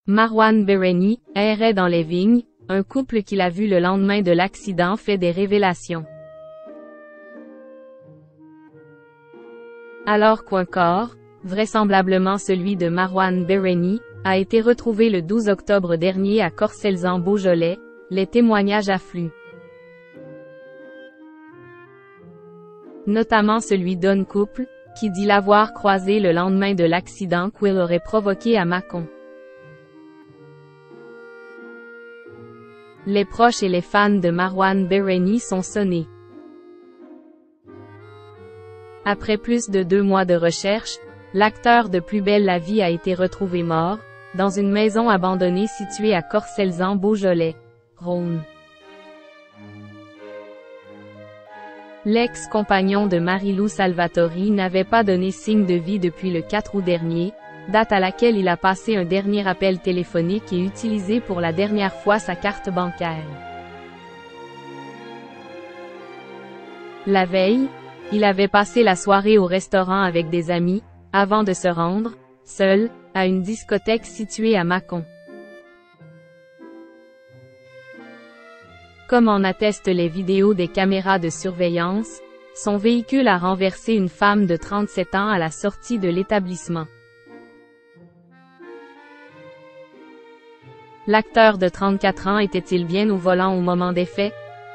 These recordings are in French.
Marwan Bereni errait dans les vignes, un couple qu'il a vu le lendemain de l'accident fait des révélations. Alors qu'un corps, vraisemblablement celui de Marwan Bereni, a été retrouvé le 12 octobre dernier à Corcelles-en-Beaujolais, les témoignages affluent. Notamment celui d'un couple, qui dit l'avoir croisé le lendemain de l'accident qu'il aurait provoqué à Mâcon. Les proches et les fans de Marwan Bereni sont sonnés. Après plus de 2 mois de recherche, l'acteur de Plus belle la vie a été retrouvé mort, dans une maison abandonnée située à Corcelles-en-Beaujolais, Rhône. L'ex-compagnon de Marie-Lou Salvatori n'avait pas donné signe de vie depuis le 4 août dernier, date à laquelle il a passé un dernier appel téléphonique et utilisé pour la dernière fois sa carte bancaire. La veille, il avait passé la soirée au restaurant avec des amis, avant de se rendre, seul, à une discothèque située à Mâcon. Comme en attestent les vidéos des caméras de surveillance, son véhicule a renversé une femme de 37 ans à la sortie de l'établissement. L'acteur de 34 ans était-il bien au volant au moment des faits?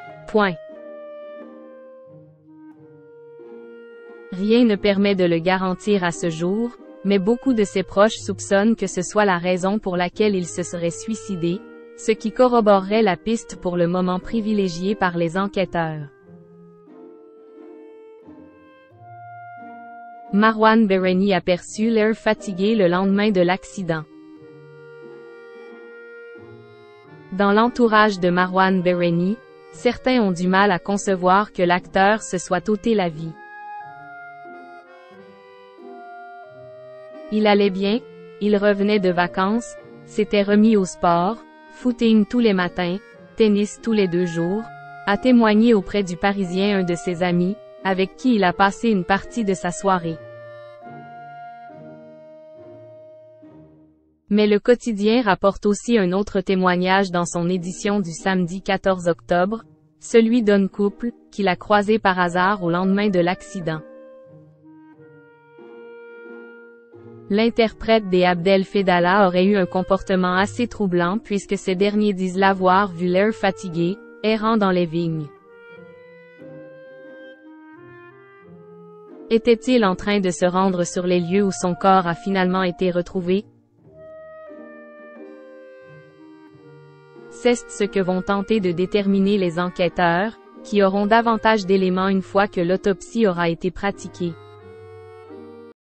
Rien ne permet de le garantir à ce jour, mais beaucoup de ses proches soupçonnent que ce soit la raison pour laquelle il se serait suicidé, ce qui corroborerait la piste pour le moment privilégiée par les enquêteurs. Marwan Bereni aperçut l'air fatigué le lendemain de l'accident. Dans l'entourage de Marwan Bereni, certains ont du mal à concevoir que l'acteur se soit ôté la vie. Il allait bien, il revenait de vacances, s'était remis au sport, footing tous les matins, tennis tous les 2 jours, a témoigné auprès du Parisien un de ses amis, avec qui il a passé une partie de sa soirée. Mais le quotidien rapporte aussi un autre témoignage dans son édition du samedi 14 octobre, celui d'un couple, qu'il a croisé par hasard au lendemain de l'accident. L'interprète des Abdel Fedala aurait eu un comportement assez troublant puisque ces derniers disent l'avoir vu l'air fatigué, errant dans les vignes. Était-il en train de se rendre sur les lieux où son corps a finalement été retrouvé? C'est ce que vont tenter de déterminer les enquêteurs, qui auront davantage d'éléments une fois que l'autopsie aura été pratiquée.